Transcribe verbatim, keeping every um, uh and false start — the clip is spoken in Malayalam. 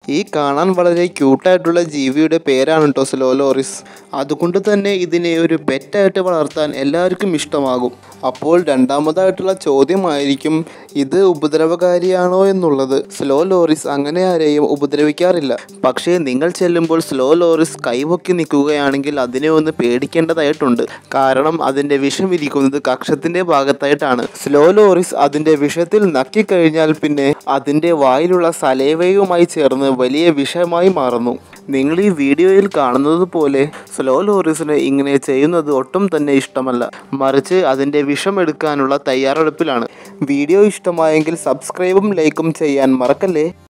ഈ കാണാൻ വളരെ ക്യൂട്ടായിട്ടുള്ള ജീവിയുടെ പേരാണ് കേട്ടോ സ്ലോ ലോറിസ്. അതുകൊണ്ട് തന്നെ ഇതിനെ ഒരു പെറ്റായിട്ട് വളർത്താൻ എല്ലാവർക്കും ഇഷ്ടമാകും. അപ്പോൾ രണ്ടാമതായിട്ടുള്ള ചോദ്യമായിരിക്കും, ഇത് ഉപദ്രവകാരിയാണോ എന്നുള്ളത്. സ്ലോ ലോറിസ് അങ്ങനെ ആരെയും ഉപദ്രവിക്കാറില്ല. പക്ഷേ നിങ്ങൾ ചെല്ലുമ്പോൾ സ്ലോ ലോറിസ് കൈപൊക്കി നിൽക്കുകയാണെങ്കിൽ അതിനെ ഒന്ന് പേടിക്കേണ്ടതായിട്ടുണ്ട്. കാരണം അതിൻ്റെ വിഷം ഇരിക്കുന്നത് കക്ഷത്തിൻ്റെ ഭാഗത്തായിട്ടാണ്. സ്ലോ ലോറിസ് അതിൻ്റെ വിഷത്തിൽ നക്കിക്കഴിഞ്ഞാൽ പിന്നെ അതിൻ്റെ വായിലുള്ള സലേവയുമായി ചേർന്ന് വലിയ വിഷമായി മാറുന്നു. നിങ്ങൾ ഈ വീഡിയോയിൽ കാണുന്നത് പോലെ സ്ലോ ലോറിസിന് ഇങ്ങനെ ചെയ്യുന്നത് ഒട്ടും തന്നെ ഇഷ്ടമല്ല. മറിച്ച് അതിൻ്റെ വിഷം എടുക്കാനുള്ള തയ്യാറെടുപ്പിലാണ്. വീഡിയോ ഇഷ്ടമായെങ്കിൽ സബ്സ്ക്രൈബും ലൈക്കും ചെയ്യാൻ മറക്കല്ലേ.